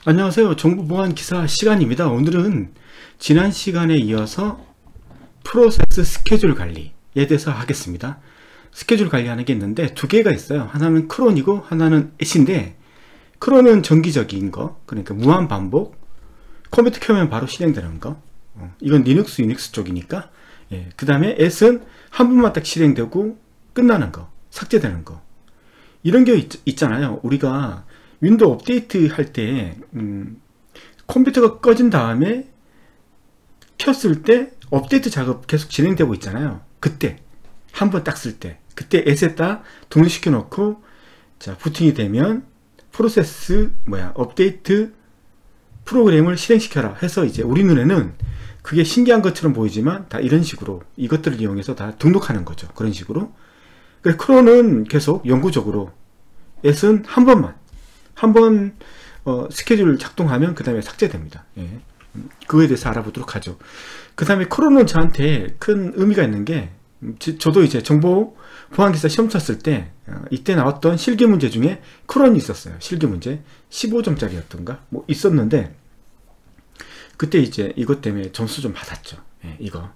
안녕하세요. 정보보안기사 시간입니다. 오늘은 지난 시간에 이어서 프로세스 스케줄 관리에 대해서 하겠습니다. 스케줄 관리하는 게 있는데 두 개가 있어요. 하나는 크론이고 하나는 애쉬인데, 크론은 정기적인 거, 그러니까 무한 반복, 컴퓨터 켜면 바로 실행되는 거. 이건 리눅스, 유닉스 쪽이니까. 그 다음에 애는 한 번만 딱 실행되고 끝나는 거, 삭제되는 거. 이런 게 있잖아요. 우리가 윈도우 업데이트 할 때 컴퓨터가 꺼진 다음에 켰을 때 업데이트 작업 계속 진행되고 있잖아요. 그때 한 번 딱 쓸 때 그때 애에다 동일시켜 놓고, 자, 부팅이 되면 프로세스 업데이트 프로그램을 실행시켜라 해서, 이제 우리 눈에는 그게 신기한 것처럼 보이지만 다 이런 식으로 이것들을 이용해서 다 등록하는 거죠. 그런 식으로. 그래서 크론은 계속 영구적으로, 애는 한 번 스케줄 작동하면 그 다음에 삭제됩니다. 그거에 대해서 알아보도록 하죠. 그 다음에 크론은 저한테 큰 의미가 있는 게, 저도 이제 정보 보안기사 시험 쳤을 때 이때 나왔던 실기 문제 중에 크론이 있었어요. 실기 문제 15점짜리였던가 뭐 있었는데, 그때 이제 이것 때문에 점수 좀 받았죠. 이거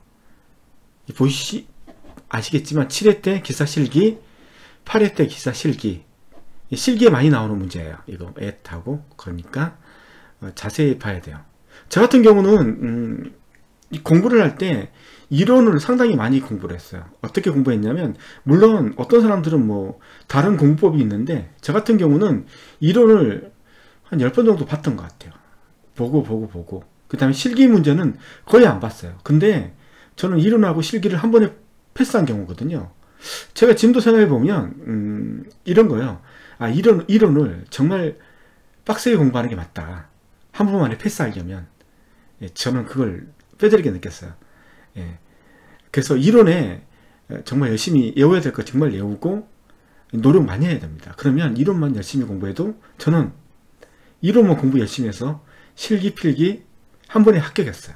아시겠지만 7회 때 기사 실기, 8회 때 기사 실기, 실기에 많이 나오는 문제예요. 이거 앳하고. 그러니까 자세히 봐야 돼요. 저 같은 경우는 공부를 할 때 이론을 상당히 많이 공부를 했어요. 어떻게 공부했냐면, 물론 어떤 사람들은 뭐 다른 공부법이 있는데, 저 같은 경우는 이론을 한 10번 정도 봤던 것 같아요. 보고 그 다음에 실기 문제는 거의 안 봤어요. 근데 저는 이론하고 실기를 한 번에 패스한 경우거든요. 제가 지금도 생각해 보면 이런 거예요. 이론을 정말 빡세게 공부하는 게 맞다. 한 번 만에 패스하려면. 저는 그걸 뼈저리게 느꼈어요. 그래서 이론에 정말 열심히 외워야 될 거 정말 외우고 노력 많이 해야 됩니다. 그러면 이론만 열심히 공부해도, 저는 이론만 공부 열심히 해서 실기 필기 한 번에 합격했어요.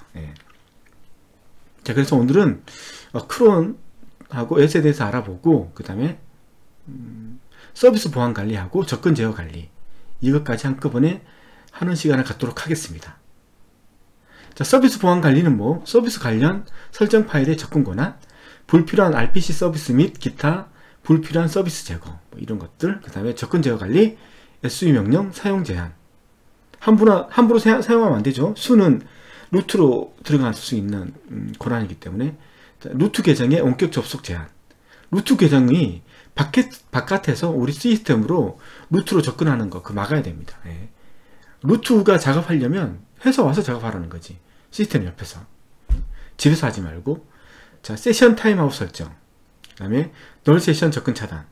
자, 그래서 오늘은 크론하고 앳에 대해서 알아보고, 그 다음에 서비스 보안 관리하고 접근 제어 관리, 이것까지 한꺼번에 하는 시간을 갖도록 하겠습니다. 자, 서비스 보안 관리는 서비스 관련 설정 파일의 접근 권한, 불필요한 RPC 서비스 및 기타 불필요한 서비스 제거, 이런 것들. 그 다음에 접근 제어 관리, SU 명령 사용 제한. 함부로 사용하면 안 되죠. 수는 루트로 들어갈 수 있는 권한이기 때문에. 루트 계정의 원격 접속 제한. 루트 계정이 바깥에서 우리 시스템으로 루트로 접근하는 거, 그거 막아야 됩니다. 루트가 작업하려면 회사 와서 작업하라는 거지. 시스템 옆에서. 집에서 하지 말고. 자, 세션 타임아웃 설정. 그 다음에 널 세션 접근 차단.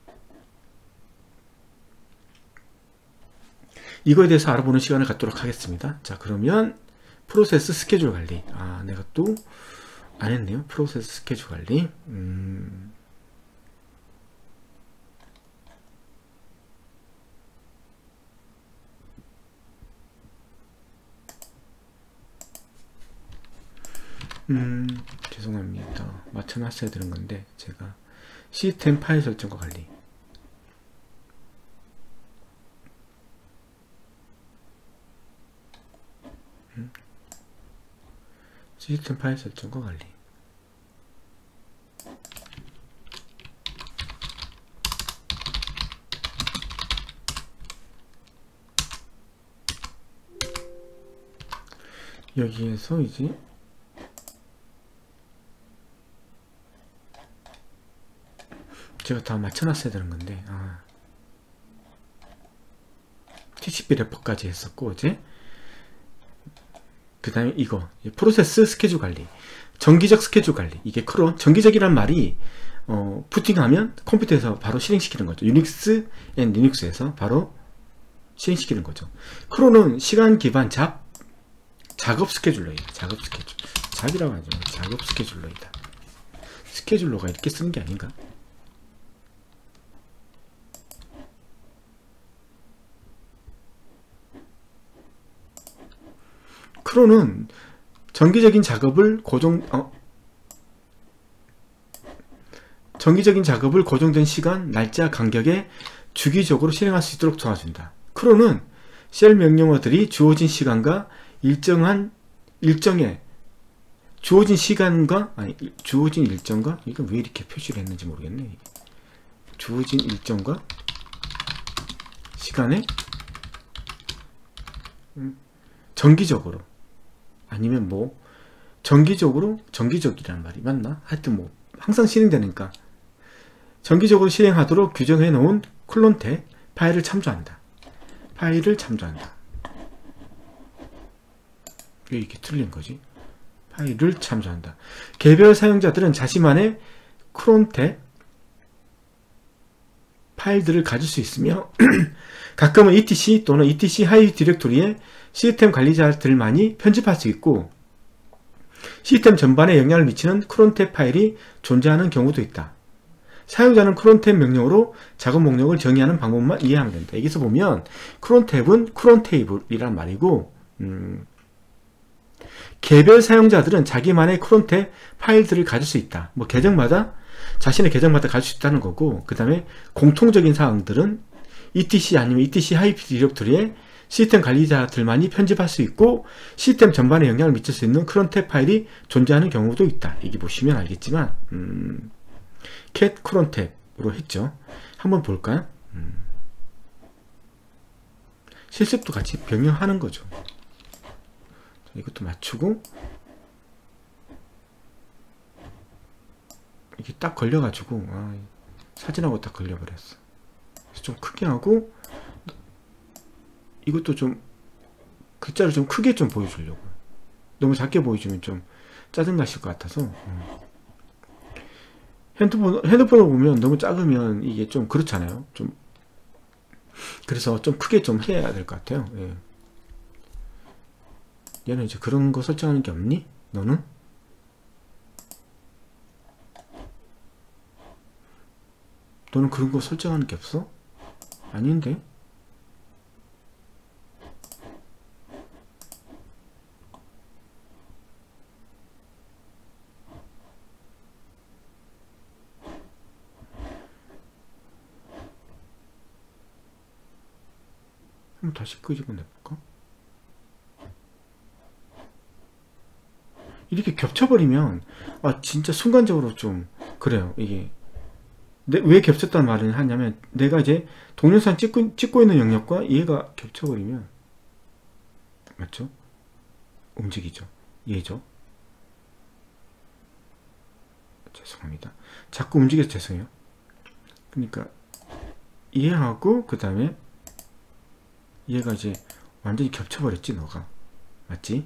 이거에 대해서 알아보는 시간을 갖도록 하겠습니다. 자, 그러면 프로세스 스케줄 관리. 내가 또 안 했네요. 프로세스 스케줄 관리. 죄송합니다. 맞춰놨어야 되는 건데, 제가 시스템 파일 설정과 관리. 시스템 파일 설정과 관리. 여기에서 이제 제가 다 맞춰놨어야 되는 건데, TCP 래퍼까지 했었고, 어제. 그 다음에 이거 프로세스 스케줄 관리, 정기적 스케줄 관리. 이게 크론. 정기적이란 말이 부팅하면 컴퓨터에서 바로 실행시키는 거죠. 유닉스 앤 리눅스에서 바로 실행시키는 거죠. 크론은 시간 기반 작업 스케줄러예요. 작업 스케줄. 잡이라고 하죠. 작업 스케줄러이다. 스케줄러가 이렇게 쓰는 게 아닌가? 크론은 정기적인 작업을 고정된 시간, 날짜 간격에 주기적으로 실행할 수 있도록 도와준다. 크론은 쉘 명령어들이 주어진 시간과 주어진 시간과 주어진 일정과 이거 왜 이렇게 표시를 했는지 모르겠네. 주어진 일정과 시간에 정기적으로 아니면 뭐 정기적이라는 말이 맞나? 하여튼 뭐 항상 실행되니까 정기적으로 실행하도록 규정해 놓은 클론텍 파일을 참조한다. 왜 이게 틀린 거지? 파일을 참조한다. 개별 사용자들은 자신만의 클론텍 파일들을 가질 수 있으며 가끔은 etc 또는 etc 하이 디렉토리에 시스템 관리자들만이 편집할 수 있고 시스템 전반에 영향을 미치는 클론텍 파일이 존재하는 경우도 있다. 사용자는 클론텍 명령으로 작업 목록을 정의하는 방법만 이해하면 된다. 여기서 보면 클론텍은 클론테이블이란 말이고 개별 사용자들은 자기만의 클론텍 파일들을 가질 수 있다. 뭐 계정마다 자신의 계정마다 가질 수 있다는 거고 그 다음에 공통적인 사항들은 etc 아니면 etc 하이 디렉토리에 시스템 관리자들만이 편집할 수 있고 시스템 전반에 영향을 미칠 수 있는 클론텍 파일이 존재하는 경우도 있다. 여기 보시면 알겠지만 cat 클론텍으로 했죠. 한번 볼까요? 실습도 같이 병행하는 거죠. 이것도 맞추고 이게 딱 걸려가지고 사진하고 딱 걸려버렸어. 그래서 좀 크게 하고 이것도 좀 글자를 좀 크게 좀 보여주려고. 너무 작게 보여주면 좀 짜증나실 것 같아서 핸드폰을 보면 너무 작으면 이게 좀 그렇잖아요. 좀 그래서 좀 크게 좀 해야 될 것 같아요. 예. 얘는 이제 그런 거 설정하는 게 없니? 너는? 너는 그런 거 설정하는 게 없어? 아닌데? 한번 다시 끄집어내볼까? 이렇게 겹쳐버리면 진짜 순간적으로 좀 그래요. 이게 왜 겹쳤다는 말을 하냐면 내가 이제 동영상 찍고 있는 영역과 얘가 겹쳐버리면 맞죠? 움직이죠. 얘죠. 죄송합니다. 자꾸 움직여서 죄송해요. 그러니까 얘하고 그 다음에 얘가 이제 완전히 겹쳐버렸지 너가. 맞지?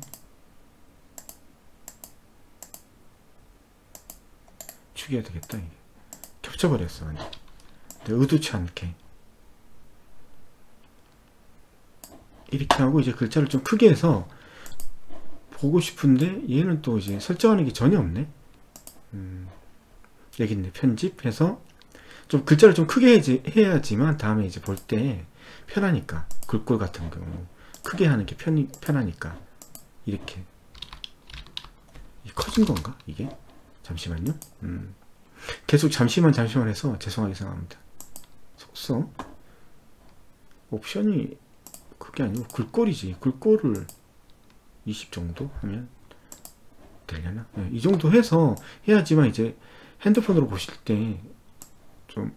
죽여야 되겠다. 이게 겹쳐버렸어. 완전. 내가 의도치 않게 이렇게 하고 이제 글자를 좀 크게 해서 보고 싶은데 얘는 또 이제 설정하는 게 전혀 없네. 여기 있네. 편집해서 좀 글자를 좀 크게 해야지만 다음에 이제 볼 때 편하니까. 글꼴 같은 경우 크게 하는 게 편하니까. 이렇게 커진 건가 이게? 잠시만요. 계속 잠시만 해서 죄송하게 생각합니다. 속성 옵션이 그게 아니고 글꼴이지. 글꼴을 20 정도 하면 되려나? 네, 이 정도 해서 해야지만 이제 핸드폰으로 보실 때 좀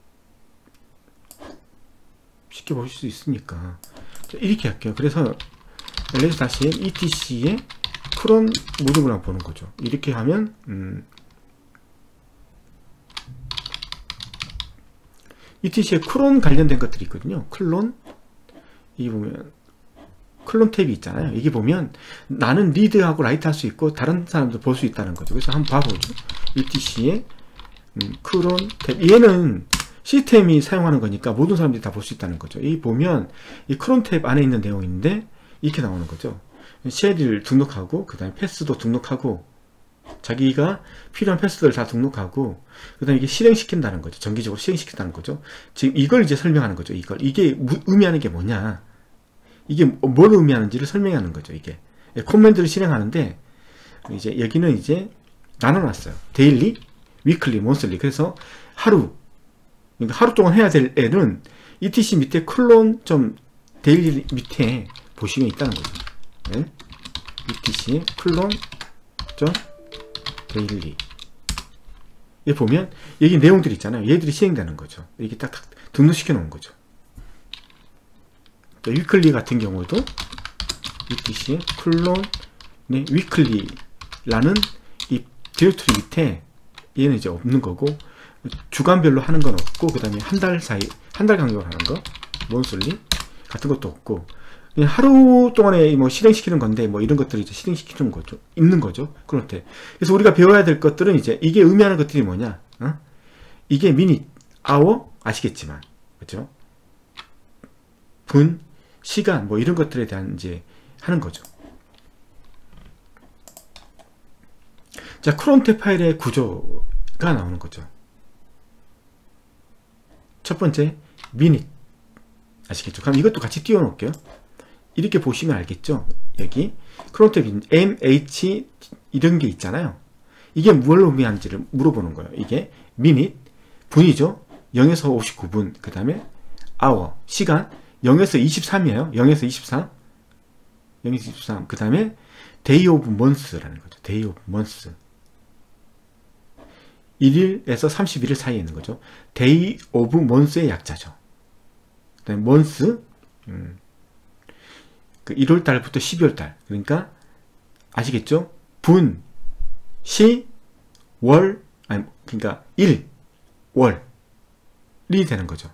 쉽게 보실 수 있으니까. 자, 이렇게 할게요. 그래서 ls 다시 etc에 크론 모듈을 한번 보는 거죠. 이렇게 하면 etc에 크론 관련된 것들이 있거든요. 클론 이게 보면 클론 탭이 있잖아요. 이게 보면 나는 리드하고 라이트 할 수 있고 다른 사람도 볼 수 있다는 거죠. 그래서 한번 봐보죠. etc에 클론 탭 얘는 시스템이 사용하는 거니까 모든 사람들이 다 볼 수 있다는 거죠. 이 보면 이 크론 탭 안에 있는 내용인데 이렇게 나오는 거죠. 쉘을 등록하고 그 다음에 패스도 등록하고 자기가 필요한 패스들을 다 등록하고 그 다음에 이게 실행시킨다는 거죠. 정기적으로 실행시킨다는 거죠. 지금 이걸 이제 설명하는 거죠. 이게 의미하는 게 뭐냐, 이게 뭘 의미하는지를 설명하는 거죠. 이게 코맨드를 실행하는데 이제 여기는 이제 나눠놨어요. 데일리, 위클리, 몬슬리. 그래서 하루, 그러니까 하루 동안 해야 될 애는 etc 밑에 클론 좀 데일리 밑에 보시면 있다는 거죠. 네? etc 클론 데일리 여기 보면 여기 내용들이 있잖아요. 얘들이 실행되는 거죠. 이렇게 딱 등록시켜 놓은 거죠. 위클리 같은 경우도 etc 클론 네, 위클리라는 이 디렉토리 밑에 얘는 이제 없는 거고, 주간별로 하는 건 없고, 그 다음에 한 달 사이, 한 달 간격으로 하는 거, 몬슬리 같은 것도 없고, 그냥 하루 동안에 뭐 실행시키는 건데, 뭐 이런 것들을 이제 실행시키는 거죠. 있는 거죠. 그런데. 그래서 우리가 배워야 될 것들은 이제 이게 의미하는 것들이 뭐냐? 이게 미닛, 아워, 아시겠지만. 그죠? 분, 시간, 뭐 이런 것들에 대한 이제 하는 거죠. 자, 크론테 파일의 구조가 나오는 거죠. 첫 번째, 미닛. 아시겠죠? 그럼 이것도 같이 띄워 놓을게요. 이렇게 보시면 알겠죠? 여기 크론테 미닛, MH 이런 게 있잖아요. 이게 뭘 의미하는지를 물어보는 거예요. 이게 미닛, 분이죠. 0에서 59분, 그 다음에 hour, 시간 0에서 23이에요. 0에서 23, 0에서 23, 그 다음에 day of months라는 거죠. day of months. 1일에서 31일 사이에 있는 거죠. day of months의 약자죠. 그 다음에 month, 그 1월달부터 12월달. 그러니까, 아시겠죠? 분, 시, 월, 아니, 그러니까, 일, 월이 되는 거죠.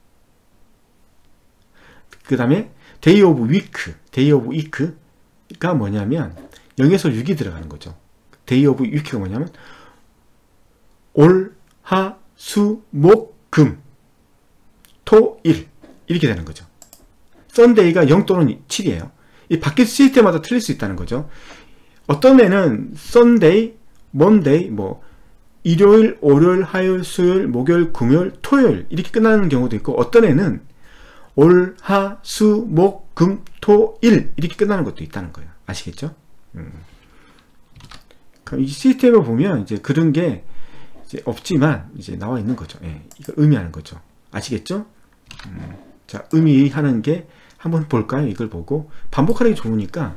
그 다음에, day of week, day of week가 뭐냐면, 0에서 6이 들어가는 거죠. day of week가 뭐냐면, 올, 하, 수, 목, 금, 토, 일 이렇게 되는 거죠. 썬데이가 0 또는 7이에요. 이 바뀔 수 있을 때마다 틀릴 수 있다는 거죠. 어떤 애는 썬데이, 먼데이, 뭐 일요일, 월요일, 화요일, 수요일, 목요일, 금요일, 토요일 이렇게 끝나는 경우도 있고, 어떤 애는 올, 하, 수, 목, 금, 토, 일 이렇게 끝나는 것도 있다는 거예요. 아시겠죠? 그럼 이 시스템을 보면 이제 그런 게 이제 없지만 이제 나와 있는 거죠. 예, 이거 의미하는 거죠. 아시겠죠? 자, 의미하는 게 한번 볼까요? 이걸 보고 반복하는 게 좋으니까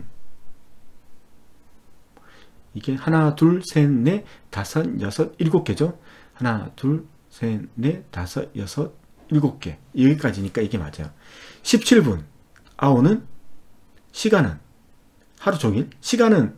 이게 하나, 둘, 셋, 넷, 다섯, 여섯, 일곱 개죠. 하나, 둘, 셋, 넷, 다섯, 여섯, 일곱 개 여기까지니까 이게 맞아요. 17분 아워는 시간은 하루 종일, 시간은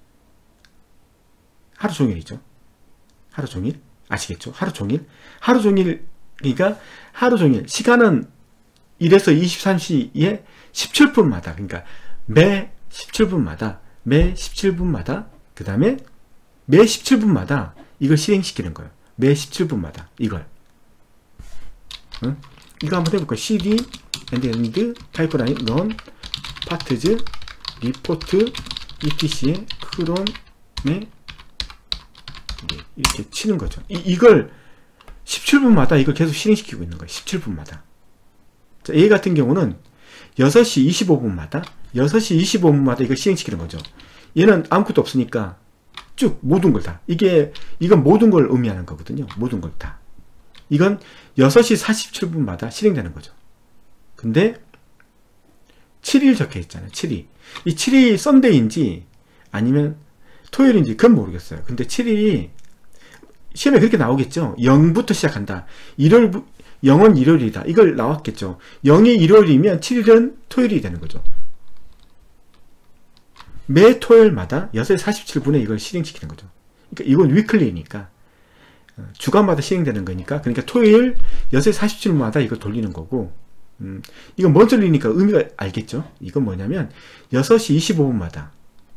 하루 종일이죠. 하루 종일 아시겠죠? 하루 종일, 하루 종일, 그러니까 하루 종일 시간은 1에서 23시에 17분마다, 그러니까 매 17분마다, 매 17분마다, 그 다음에 매 17분마다 이걸 실행시키는 거예요. 매 17분마다 이걸. 응? 이거 한번 해볼까요? cd end 파이프라인 run parts report etc의 크론에 이렇게 치는 거죠. 이걸 17분마다 이걸 계속 실행시키고 있는 거예요. 17분마다. 자, A 같은 경우는 6시 25분마다 6시 25분마다 이걸 실행시키는 거죠. 얘는 아무것도 없으니까 쭉 모든 걸 다. 이건 모든 걸 의미하는 거거든요. 모든 걸 다. 이건 6시 47분마다 실행되는 거죠. 근데 7일 적혀 있잖아요. 7일. 이 7일이 썬데이인지 아니면 토요일인지 그건 모르겠어요. 근데 7일이 시험에 그렇게 나오겠죠. 0부터 시작한다. 0은 일요일이다. 이걸 나왔겠죠. 0이 일요일이면 7일은 토요일이 되는 거죠. 매 토요일마다 6시 47분에 이걸 실행시키는 거죠. 그러니까 이건 위클리니까 주간마다 실행되는 거니까, 그러니까 토요일 6시 47분마다 이걸 돌리는 거고, 이건 먼슬리니까 의미가 알겠죠. 이건 뭐냐면 6시 25분마다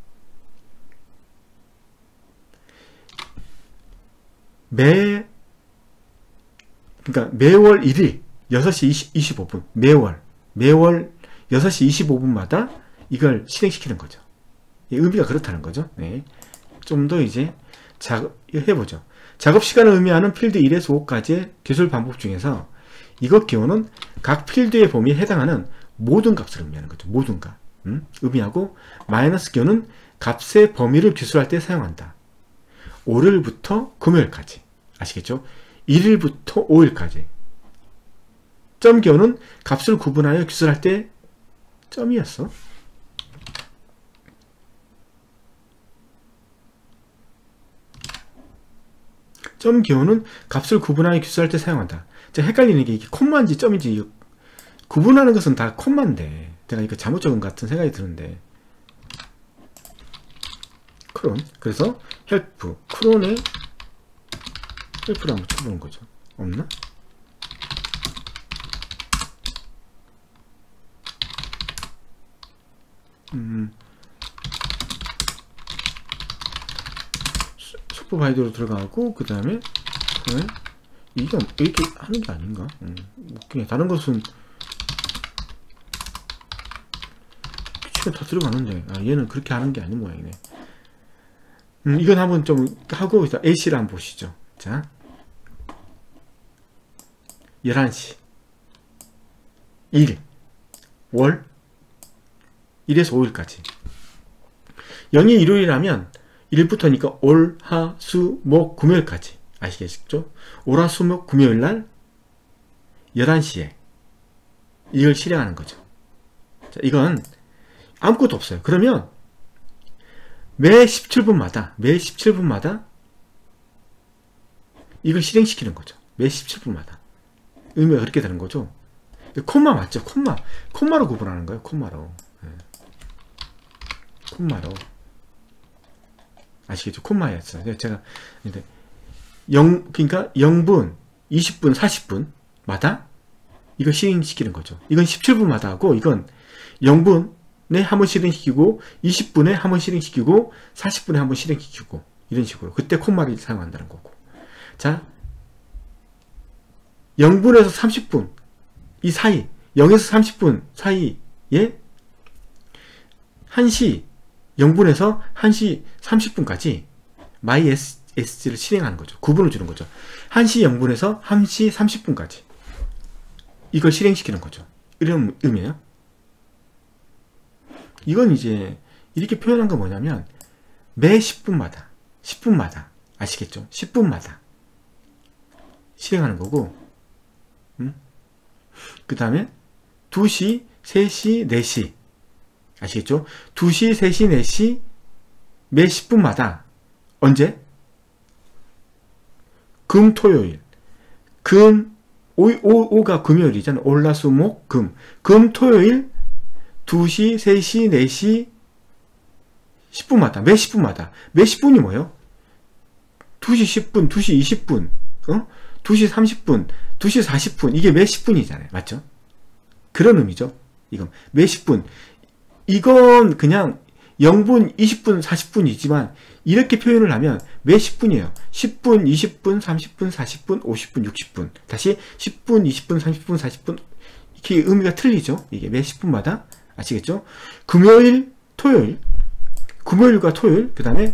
그러니까 매월 1일 6시 25분 매월 6시 25분마다 이걸 실행시키는 거죠. 의미가 그렇다는 거죠. 네. 좀 더 이제 해보죠. 작업 시간을 의미하는 필드 1에서 5까지의 기술 반복 중에서 이것 기호는 각 필드의 범위에 해당하는 모든 값을 의미하는 거죠. 모든 값. 의미하고, 마이너스 기호는 값의 범위를 기술할 때 사용한다. 월요일부터 금요일까지. 아시겠죠? 1일부터 5일까지. 점 기호는 값을 구분하여 기술할 때 점이었어. 점 기호는 값을 구분하여 기술할 때 사용한다. 제가 헷갈리는 게 이게 콤마인지 점인지 구분하는 것은 다 콤마인데 내가 이거 잘못 적은 것 같은 생각이 드는데 크론. 그래서 헬프 크론에 헬프를 한번 쳐보는 거죠. 없나? 슈퍼바이더로 들어가고 그 다음에 이게 이렇게 하는 게 아닌가? 그냥 다른 것은 치면 다 들어가는데 얘는 그렇게 하는 게 아닌 모양이네. 이건 한번 좀 하고 A씨를 한번 보시죠. 자, 11시 1 월 1에서 5일까지 0이 일요일이라면 1일부터니까 올, 하, 수, 목, 금요일까지 아시겠죠? 올, 하, 수, 목, 금요일날 11시에 이걸 실행하는 거죠. 자, 이건 아무것도 없어요. 그러면 매 17분마다 이걸 실행시키는 거죠. 매 17분마다 의미가 그렇게 되는 거죠. 콤마 맞죠? 콤마로 구분하는 거예요. 콤마로. 아시겠죠? 콤마였어요. 제가 그러니까 0분, 20분, 40분마다 이걸 실행시키는 거죠. 이건 17분마다 하고 이건 0분에 한 번 실행시키고 20분에 한 번 실행시키고 40분에 한 번 실행시키고 이런 식으로 그때 콤마를 사용한다는 거고. 자, 0분에서 30분 이 사이 0에서 30분 사이에 1시 0분에서 1시 30분까지 MySG를 실행하는 거죠. 구분을 주는 거죠. 1시 0분에서 1시 30분까지 이걸 실행시키는 거죠. 이런 의미예요. 이건 이제 이렇게 표현한 건 뭐냐면 매 10분마다 아시겠죠? 10분마다 실행하는 거고 그 다음에 2시, 3시, 4시 아시겠죠? 2시, 3시, 4시 매 10분마다 언제? 금, 토요일 금, 5가 금요일이잖아요. 올, 화, 수, 목, 금 토요일 2시, 3시, 4시 10분마다 매 10분마다 매 10분이 뭐예요? 2시 10분, 2시 20분 2시 30분, 2시 40분 이게 매 10분이잖아요. 맞죠? 그런 의미죠. 이건 매 10분 이건 그냥 0분, 20분, 40분이지만 이렇게 표현을 하면 매 10분이에요. 10분, 20분, 30분, 40분, 50분, 60분 다시 10분, 20분, 30분, 40분 이렇게 의미가 틀리죠. 이게 매 10분마다 아시겠죠? 금요일, 토요일 금요일과 토요일 그 다음에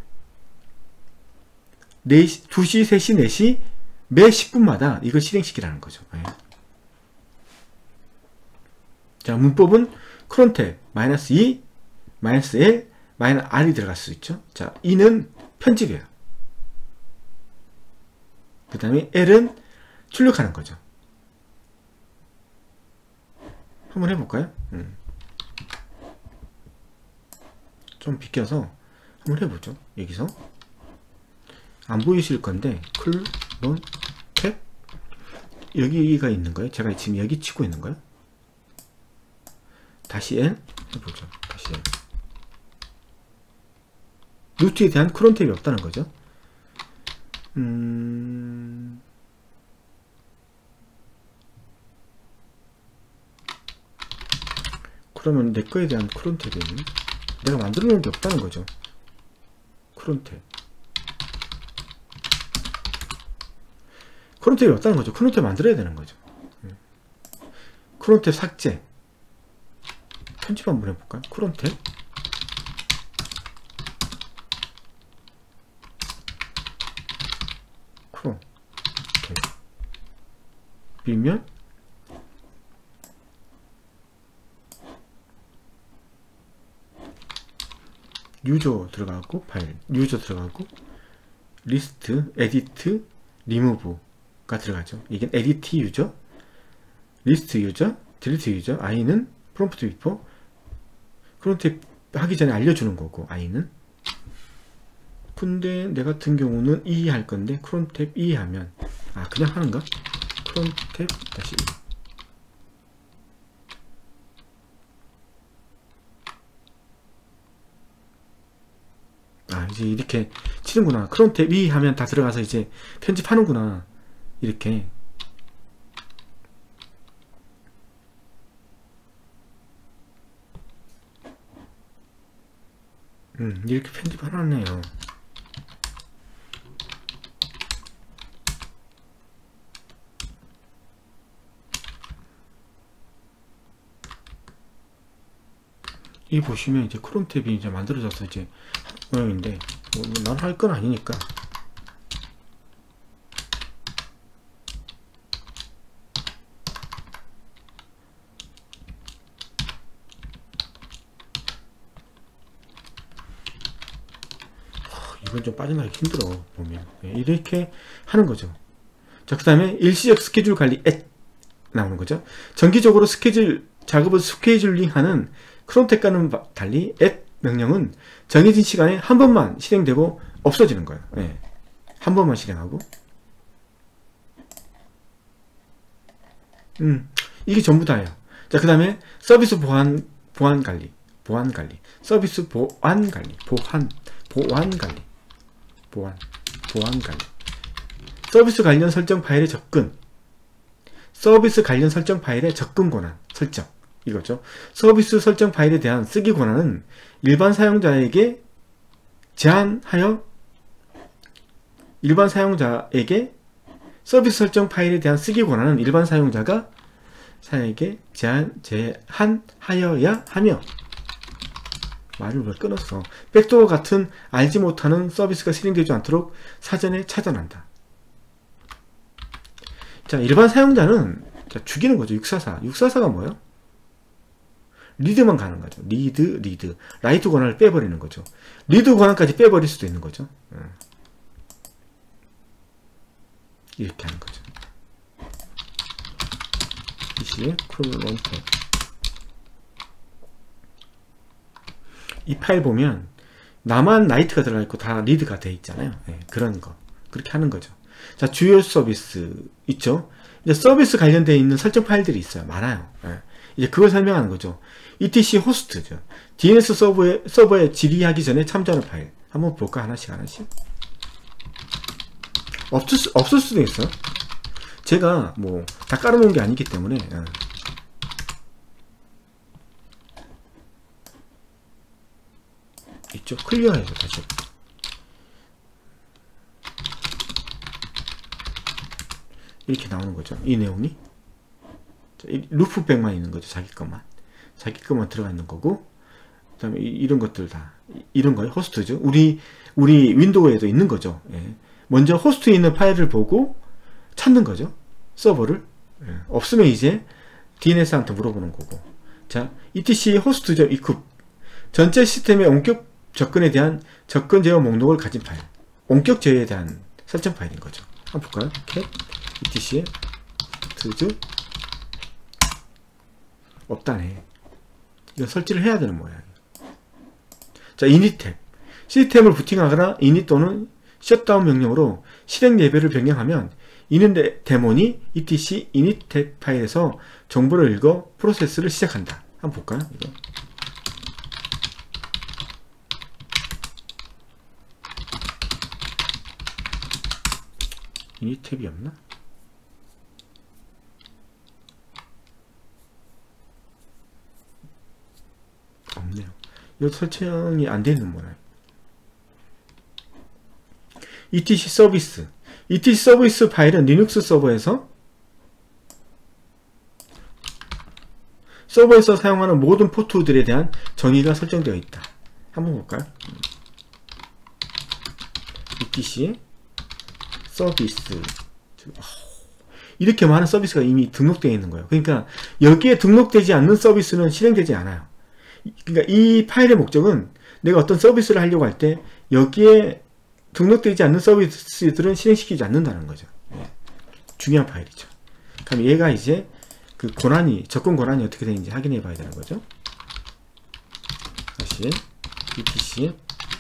2시, 3시, 4시 매 10분마다 이걸 실행시키라는 거죠. 네. 자, 문법은 크론탭 -2, -L, -R이 들어갈 수 있죠. 자, E는 편집이에요. 그 다음에 L은 출력하는 거죠. 한번 해볼까요? 좀 비켜서 한번 해보죠. 여기서 안 보이실 건데 클론 탭 여기가 있는 거예요. 제가 지금 여기 치고 있는 거예요. 다시 L 해보죠. 다시 L 루트에 대한 크론 탭이 없다는 거죠. 그러면 내 거에 대한 크론 탭이 내가 만들어 놓은 게 없다는 거죠. 크론 탭 크론 탭이 없다는 거죠. 크론 탭 만들어야 되는 거죠. 크론 탭 삭제 편집 한번 해볼까요? 크론 탭 크론 탭 빌면 유저 들어가고 파일 유저 들어가고 리스트 에디트 리무브가 들어가죠. 이게 에디트 유저 리스트 유저, 딜리트 유저, i는 프롬프트 비포. 크론 탭 하기 전에 알려주는 거고, i는. 근데 내 같은 경우는 이 할 건데, 크론 탭 이 하면, 아, 그냥 하는가? 크론 탭 다시 아, 이제 이렇게 치는구나. 크론 탭 이 하면 다 들어가서 이제 편집하는구나. 이렇게. 이렇게 편집하네요. 이 보시면 이제 크롬 탭이 이제 만들어져서 이제 모양인데, 난 할 건 아니니까. 이건 좀 빠져나가기 힘들어, 보면. 이렇게 하는 거죠. 자, 그 다음에 일시적 스케줄 관리 앱 나오는 거죠. 정기적으로 작업을 스케줄링하는 크롬 탭과는 달리 앱 명령은 정해진 시간에 한 번만 실행되고 없어지는 거예요. 네. 한 번만 실행하고. 이게 전부 다예요. 자, 그 다음에 서비스 보안 관리. 서비스 보안 관리. 서비스 관련 설정 파일의 접근. 서비스 관련 설정 파일의 접근 권한 설정. 이거죠. 서비스 설정 파일에 대한 쓰기 권한은 일반 사용자에게 서비스 설정 파일에 대한 쓰기 권한은 일반 사용자가 사용자에게 제한하여야 하며, 말을 왜 끊었어. 백도어 같은 알지 못하는 서비스가 실행되지 않도록 사전에 차단한다. 자, 일반 사용자는 죽이는 거죠. 644가 뭐예요? 리드만 가는 거죠. 리드. 라이트 권한을 빼버리는 거죠. 리드 권한까지 빼버릴 수도 있는 거죠. 이렇게 하는 거죠. PC의 크롬 런터. 이 파일 보면 나만 라이트가 들어가 있고 다 리드가 돼 있잖아요. 그런 거. 그렇게 하는 거죠. 자, 주요 서비스 있죠. 이제 서비스 관련되어 있는 설정 파일들이 있어요. 많아요. 이제 그걸 설명하는 거죠. etc 호스트죠. DNS 서버에 질의하기 전에 참조하는 파일. 한번 볼까? 하나씩. 없을 수도 있어요. 제가 뭐 다 깔아놓은 게 아니기 때문에. 있죠. 클리어해서 다시. 이렇게 나오는 거죠. 이 내용이. 루프백만 있는 거죠. 자기 것만 들어가 있는 거고, 그 다음에 이런 것들 다, 이런 거예요. 호스트죠. 우리 윈도우에도 있는 거죠. 먼저 호스트에 있는 파일을 보고 찾는 거죠. 서버를. 없으면 이제 DNS한테 물어보는 거고. 자, etc 호스트죠. 이쿱. 전체 시스템의 원격 접근에 대한 접근 제어 목록을 가진 파일. 원격 제어에 대한 설정 파일인 거죠. 한번 볼까요? cat etc 호스트 없다네. 이거 설치를 해야 되는 모양이에요. 자, init 탭. 시스템을 부팅하거나 init 또는 셧다운 명령으로 실행 레벨을 변경하면 이는 데몬이 etc init 탭 파일에서 정보를 읽어 프로세스를 시작한다. 한번 볼까요? 이거. init 탭이 없나? 없네요. 이거 설정이 안 되는 모양. etc 서비스 파일은 리눅스 서버에서 사용하는 모든 포트들에 대한 정의가 설정되어 있다. 한번 볼까요? etc 서비스. 이렇게 많은 서비스가 이미 등록되어 있는 거예요. 그러니까 여기에 등록되지 않는 서비스는 실행되지 않아요. 그러니까 이 파일의 목적은 내가 어떤 서비스를 하려고 할 때 여기에 등록되지 않는 서비스들은 실행시키지 않는다는 거죠. 중요한 파일이죠. 그럼 얘가 이제 그 권한이, 접근 권한이 어떻게 되는지 확인해 봐야 되는 거죠. 다시 etc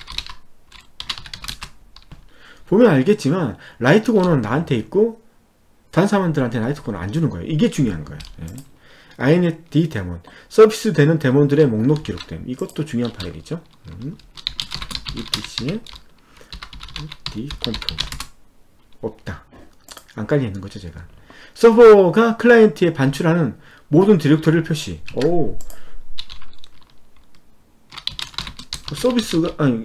보면 알겠지만 라이트 권한은 나한테 있고 다른 사람들한테 라이트 권한 안 주는 거예요. 이게 중요한 거예요. 예. inetd 데몬, 서비스 되는 데몬들의 목록 기록됨. 이것도 중요한 파일이죠. etc d 컴포 없다. 안 깔려 있는 거죠, 제가. 서버가 클라이언트에 반출하는 모든 디렉터리를 표시. 오. 서비스가, 아니,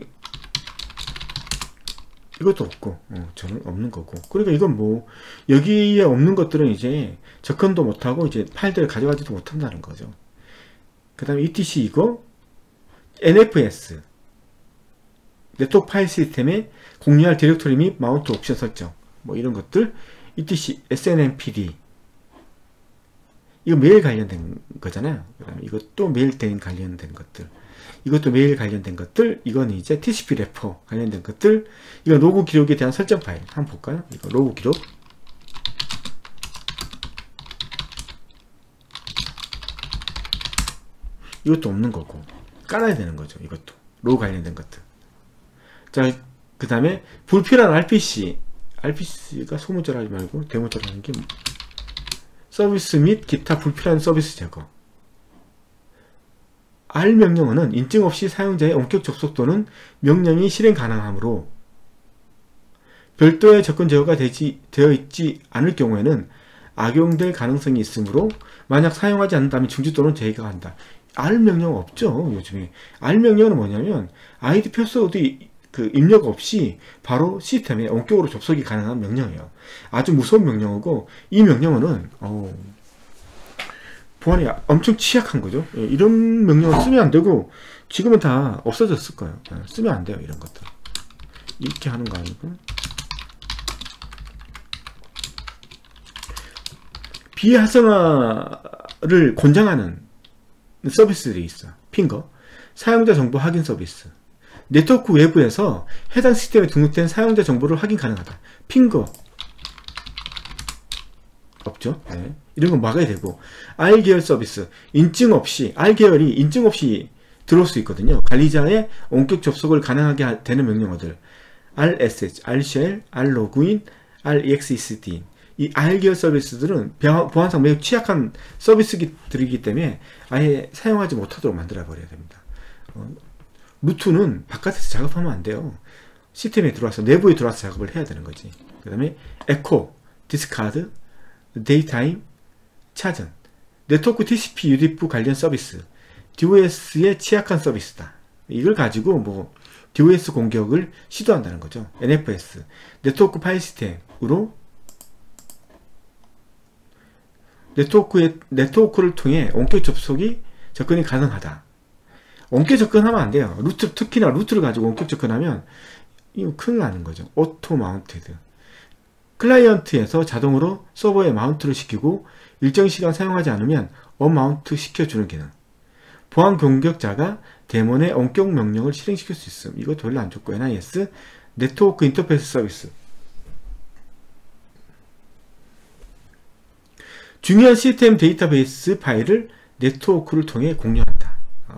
이것도 없고, 저는 없는 거고. 그러니까 이건 뭐, 여기에 없는 것들은 이제 접근도 못하고, 이제 파일들을 가져가지도 못한다는 거죠. 그 다음에 etc 이거, NFS. 네트워크 파일 시스템에 공유할 디렉터리 및 마운트 옵션 설정. 뭐 이런 것들. etc snmpd. 이거 메일 관련된 거잖아요. 그 다음에 이것도 메일 관련된 것들. 이것도 메일 관련된 것들. 이건 이제 TCP 레퍼 관련된 것들. 이건 로그 기록에 대한 설정 파일. 한번 볼까요? 이거 로그 기록. 이것도 없는 거고. 깔아야 되는 거죠. 이것도. 로그 관련된 것들. 자, 그 다음에 불필요한 RPC. RPC가 소문절하지 말고 대문절하는 게 서비스 및 기타 불필요한 서비스 제거. R 명령어는 인증 없이 사용자의 원격 접속 또는 명령이 실행 가능하므로 별도의 접근 제어가 되어 있지 않을 경우에는 악용될 가능성이 있으므로 만약 사용하지 않는다면 중지 또는 제의가 한다. R 명령어 없죠, 요즘에. R 명령어는 뭐냐면 아이디 패스워드 그 입력 없이 바로 시스템에 원격으로 접속이 가능한 명령이에요. 아주 무서운 명령어고, 이 명령어는 보안이 엄청 취약한 거죠. 이런 명령어 쓰면 안 되고, 지금은 다 없어졌을 거예요. 쓰면 안 돼요, 이런 것들. 이렇게 하는 거 아니고. 비활성화를 권장하는 서비스들이 있어. 핑거. 사용자 정보 확인 서비스. 네트워크 외부에서 해당 시스템에 등록된 사용자 정보를 확인 가능하다. 핑거 없죠. 네. 이런 건 막아야 되고, R 계열 서비스 인증 없이, R 계열이 인증 없이 들어올 수 있거든요. 관리자의 원격 접속을 가능하게 되는 명령어들. RSH, RShell, RLogin, REXECD. 이 R 계열 서비스들은 보안상 매우 취약한 서비스들이기 때문에 아예 사용하지 못하도록 만들어 버려야 됩니다. 루트는 바깥에서 작업하면 안 돼요. 시스템에 들어와서, 내부에 들어와서 작업을 해야 되는 거지. 그 다음에 에코, 디스카드, 데이타임, 차전, 네트워크 TCP 유디프 관련 서비스, DOS에 취약한 서비스다. 이걸 가지고 뭐 DOS 공격을 시도한다는 거죠. NFS, 네트워크 파일 시스템으로 네트워크를 통해 원격 접근이 가능하다. 원격 접근하면 안 돼요. 특히나 루트를 가지고 원격 접근하면 이거 큰일 나는 거죠. 오토 마운티드. 클라이언트에서 자동으로 서버에 마운트를 시키고 일정 시간 사용하지 않으면 언마운트 시켜주는 기능. 보안 공격자가 데몬의 원격 명령을 실행시킬 수 있음. 이거 별로 안 좋고, NIS 네트워크 인터페이스 서비스. 중요한 시스템 데이터베이스 파일을 네트워크를 통해 공유한다.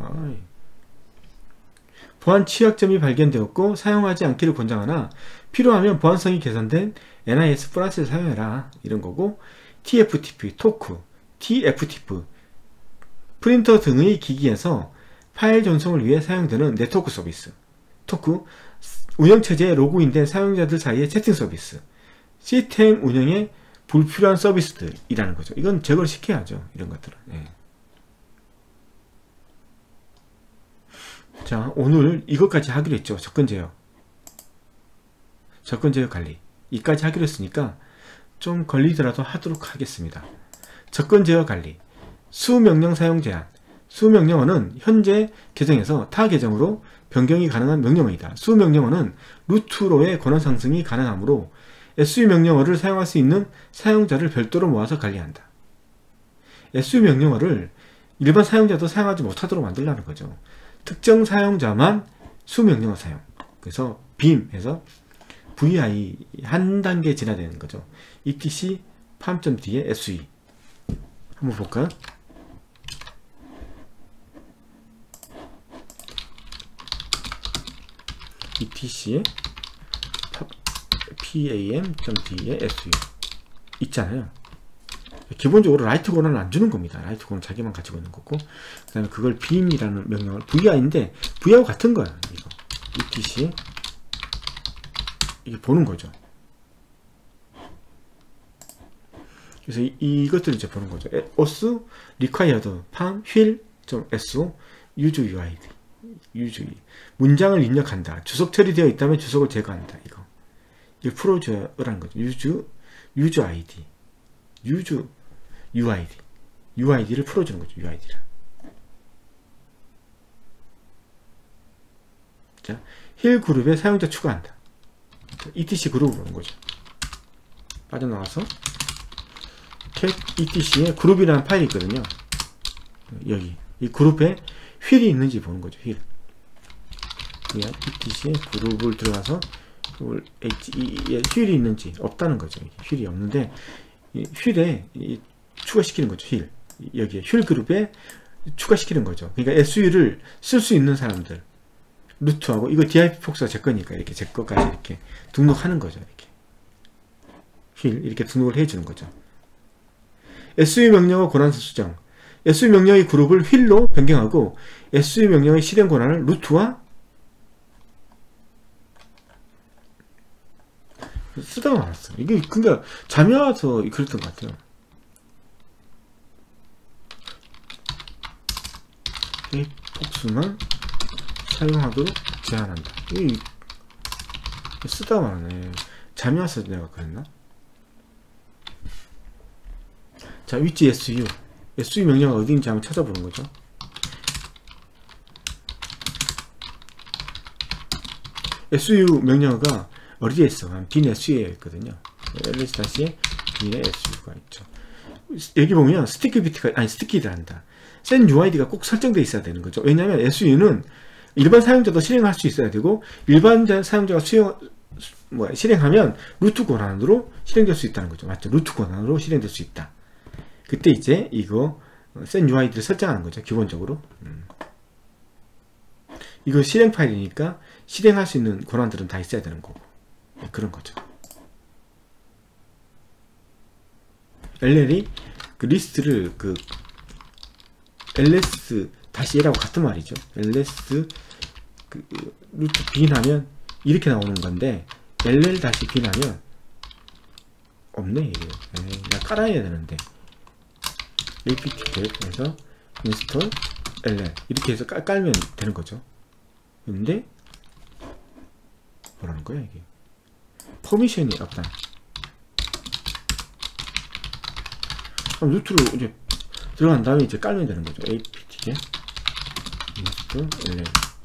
보안 취약점이 발견되었고 사용하지 않기를 권장하나 필요하면 보안성이 개선된 NIS 플러스를 사용해라. 이런 거고, TFTP, 토크, TFTP, 프린터 등의 기기에서 파일 전송을 위해 사용되는 네트워크 서비스. 토크, 운영체제에 로그인된 사용자들 사이의 채팅 서비스. 시스템 운영에 불필요한 서비스들이라는 거죠. 이건 제거를 시켜야죠, 이런 것들은. 예. 자, 오늘 이것까지 하기로 했죠. 접근 제어 관리. 이까지 하기로 했으니까 좀 걸리더라도 하도록 하겠습니다. 접근 제어 관리. 수명령 사용 제한. 수명령어는 현재 계정에서 타 계정으로 변경이 가능한 명령어이다. 수명령어는 루트로의 권한 상승이 가능하므로 SU 명령어를 사용할 수 있는 사용자를 별도로 모아서 관리한다. SU 명령어를 일반 사용자도 사용하지 못하도록 만들라는 거죠. 특정 사용자만 수명령어 사용. 그래서 BIM에서 VI 한 단계 진화되는 거죠. etc 팜.d에 SE 한번 볼까요? etc의 pam.d의 su 있잖아요. 기본적으로 라이트 권한을 안 주는 겁니다. 라이트 권한 자기만 가지고 있는 거고, 그 다음에 그걸 beam이라는 명령을 vi인데 vi하고 같은 거예요. 이거 etc 이게 보는 거죠. 그래서 이것들을 이제 보는 거죠. os required pam while.so use uid use 문장을 입력한다. 주석 처리되어 있다면 주석을 제거한다. 이거 풀어줘라는 거죠. use id use uid를 풀어주는 거죠. uid를. 자, 힐 그룹에 사용자 추가한다. etc 그룹을 보는 거죠. 빠져나와서 cat etc에 그룹이라는 파일이 있거든요. 여기 이 그룹에 휠이 있는지 보는 거죠. 휠. etc에 그룹을 들어가서 휠이 있는지 없다는 거죠. 휠이 없는데 휠에 추가시키는 거죠. 휠. 여기에 휠 그룹에 추가시키는 거죠. 그러니까 SU를 쓸 수 있는 사람들 루트하고 이거 DIP 폭스가 제 거니까 이렇게 제 거까지 이렇게 등록하는 거죠. 이렇게 휠 이렇게 등록을 해주는 거죠. SU 명령어 권한서 수정. SU 명령의 그룹을 휠로 변경하고 SU 명령의 실행 권한을 루트와 쓰다가 말았어. 이게 그러니까 잠이 와서 그랬던 것 같아요. 이 폭스만 사용하도록 제한한다. 이 쓰다가 말하네. 잠이 와서 내가 그랬나? 자, 위치 SU. SU 명령어가 어디인지 한번 찾아보는 거죠. SU 명령어가 어디에 있어? 빈 SU에 있거든요. ls-빈의 SU가 있죠. 여기 보면 스티키 비트가, 아니, 스티키를 한다. 센 UID가 꼭 설정되어 있어야 되는 거죠. 왜냐하면 SU는 일반 사용자도 실행할 수 있어야 되고, 일반 사용자가 실행하면 루트 권한으로 실행될 수 있다는 거죠. 맞죠? 루트 권한으로 실행될 수 있다. 그때 이제 이거 센 UID를 설정하는 거죠. 기본적으로. 이거 실행 파일이니까 실행할 수 있는 권한들은 다 있어야 되는 거고. 네, 그런 거죠. LL이 그 리스트를 그 ls 다시 얘라고 같은 말이죠. ls 그 루트 bin 하면 이렇게 나오는 건데 ll 다시 bin 하면 없네. 이게 나 깔아야 되는데 apt 해서 install ll 이렇게 해서 깔면 되는 거죠. 근데 뭐라는 거야 이게? 퍼미션이 없다. 그럼 루트로 이제 들어간 다음에 이제 깔면 되는 거죠. apt install ll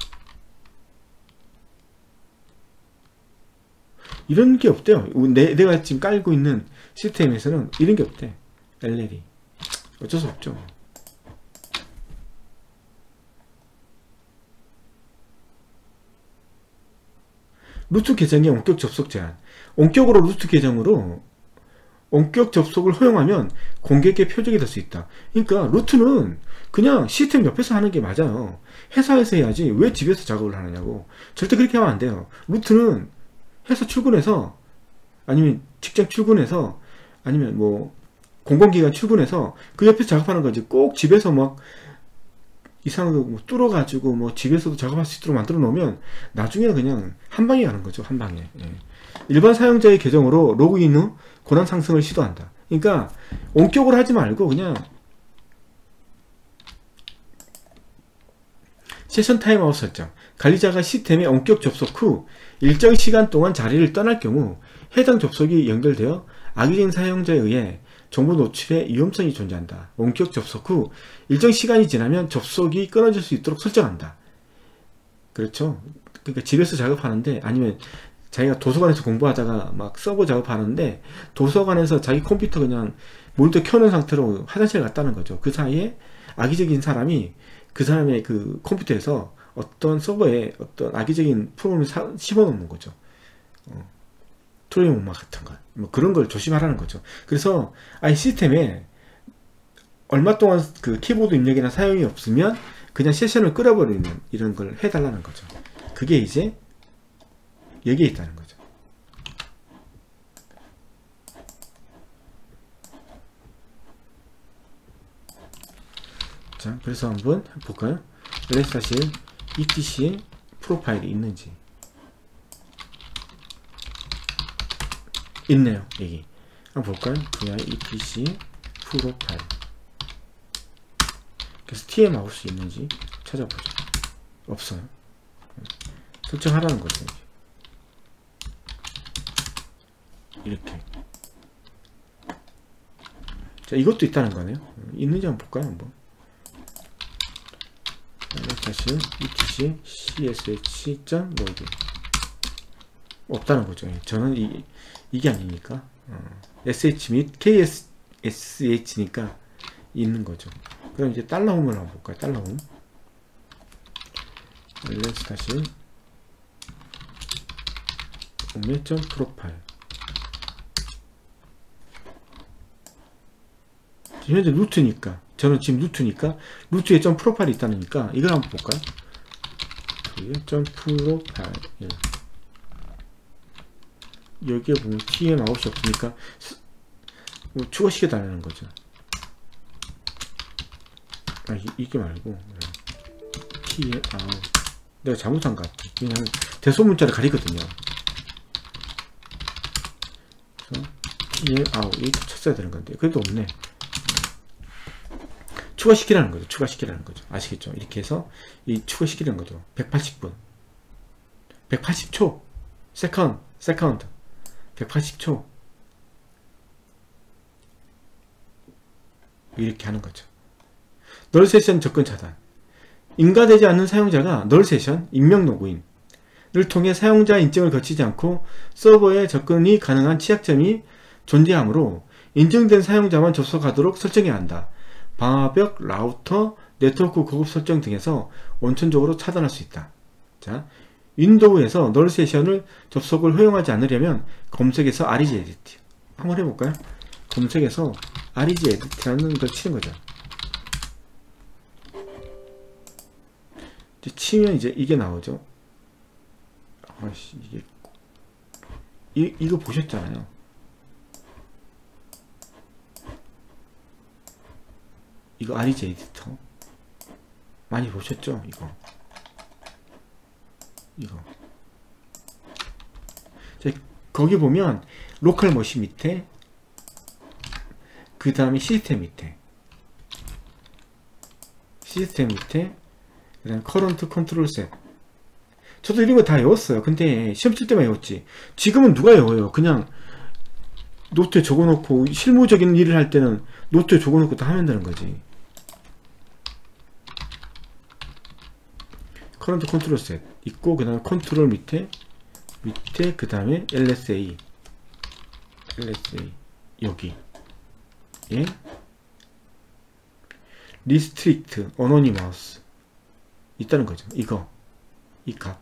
이런 게 없대요. 내가 지금 깔고 있는 시스템에서는 이런 게 없대. ll이 어쩔 수 없죠. 루트 계정의 원격 접속 제한. 원격으로 루트 계정으로 원격 접속을 허용하면 공개계 표적이 될 수 있다. 그러니까 루트는 그냥 시스템 옆에서 하는 게 맞아요. 회사에서 해야지 왜 집에서 작업을 하느냐고. 절대 그렇게 하면 안 돼요. 루트는 회사 출근해서 아니면 직장 출근해서 아니면 뭐 공공기관 출근해서 그 옆에서 작업하는 거지. 꼭 집에서 막 이상한 거 뭐 뚫어가지고 뭐 집에서도 작업할 수 있도록 만들어 놓으면 나중에 그냥 한 방에 가는 거죠. 한 방에. 예. 일반 사용자의 계정으로 로그인 후 권한 상승을 시도한다. 그러니까 원격으로 하지 말고 그냥 세션 타임아웃 설정. 관리자가 시스템에 원격 접속 후 일정 시간 동안 자리를 떠날 경우 해당 접속이 연결되어 악의적인 사용자에 의해 정보 노출의 위험성이 존재한다. 원격 접속 후 일정 시간이 지나면 접속이 끊어질 수 있도록 설정한다. 그렇죠? 그러니까 집에서 작업하는데 아니면 자기가 도서관에서 공부하다가 막 서버 작업하는데 도서관에서 자기 컴퓨터 그냥 모니터 켜놓은 상태로 화장실 갔다는 거죠. 그 사이에 악의적인 사람이 그 사람의 그 컴퓨터에서 어떤 서버에 어떤 악의적인 프로그램을 씹어놓는 거죠. 트로이몽마 같은 거. 뭐 그런 걸 조심하라는 거죠. 그래서 아예 시스템에 얼마 동안 그 키보드 입력이나 사용이 없으면 그냥 세션을 끌어버리는 이런 걸 해달라는 거죠. 그게 이제 여기에 있다는 거죠. 자, 그래서 한번 볼까요? ls etc에 프로파일이 있는지. 있네요. 여기 한번 볼까요? vi etc 프로파일. 그래서 t에 마우스 있는지 찾아보죠. 없어요. 설정하라는 거죠. 이렇게. 자, 이것도 있다는 거네요. 있는지 한번 볼까요? 한번. 다시 etc csh.log 없다는 거죠. 저는 이게 아니니까 sh 및 ksh니까 있는 거죠. 그럼 이제 달러홈을 한번 볼까요? 달러홈 ls 다시 홈 프로파일. 현재 루트니까, 저는 지금 루트니까 루트에 점 프로파일이 있다니까 이걸 한번 볼까요? 점 프로파일. 여기에 보면 t에 마우스 없으니까 뭐 추가시켜달라는 거죠. 아, 이게 말고 t에 내가 잘못한 것 같아. 그냥 대소문자를 가리거든요. 그래서 t에 이렇게 쳤어야 되는 건데 그래도 없네. 추가시키라는 거죠. 추가시키라는 거죠. 아시겠죠? 이렇게 해서 이 추가시키라는 거죠. 180분 180초 세컨드 180초 이렇게 하는 거죠. 널 세션 접근 차단. 인가되지 않는 사용자가 널 세션 익명 로그인을 통해 사용자 인증을 거치지 않고 서버에 접근이 가능한 취약점이 존재하므로 인증된 사용자만 접속하도록 설정해야 한다. 방화벽, 라우터, 네트워크 고급 설정 등에서 원천적으로 차단할 수 있다. 자, 윈도우에서 널 세션을 접속을 허용하지 않으려면 검색에서 REG 에디트 한번 해볼까요? 검색에서 REG 에디트라는 걸 치는 거죠. 이제 치면 이제 이게 나오죠. 아씨, 이거 보셨잖아요. 이거 REG 에디터 많이 보셨죠? 이거 자, 거기 보면 로컬 머신 밑에 그 다음에 시스템 밑에 그 다음에 커런트 컨트롤 셋. 저도 이런 거 다 외웠어요. 근데 시험 칠 때만 외웠지 지금은 누가 외워요. 그냥 노트에 적어놓고 실무적인 일을 할 때는 노트에 적어놓고 다 하면 되는 거지. 커런트 컨트롤 셋 있고 그 다음에 컨트롤 밑에 그 다음에 LSA 여기 예 리스트릭트 어노니머스 있다는 거죠. 이 값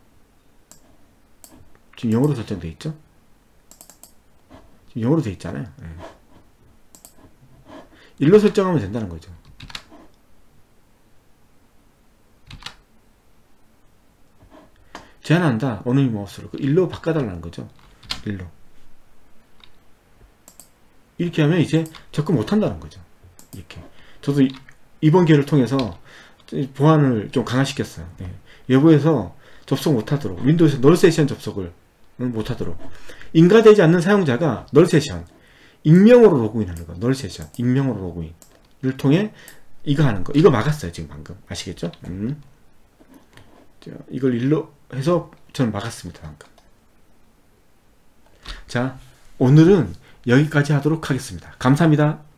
지금 영어로 설정되어 있죠. 지금 영어로 되어 있잖아요. 예. 일로 설정하면 된다는 거죠. 제한한다. 어노니머스로 일로 바꿔달라는 거죠. 일로 이렇게 하면 이제 접근 못한다는 거죠. 이렇게 저도 이번 기회를 통해서 보안을 좀 강화시켰어요. 네. 외부에서 접속 못하도록 윈도우에서 널 세션 접속을 못하도록 인가되지 않는 사용자가 널 세션 익명으로 로그인하는 거. 널 세션 익명으로 로그인을 통해 이거 하는 거. 이거 막았어요. 지금 방금 아시겠죠? 이걸 일로 해서 저는 막았습니다. 방금. 자, 오늘은 여기까지 하도록 하겠습니다. 감사합니다.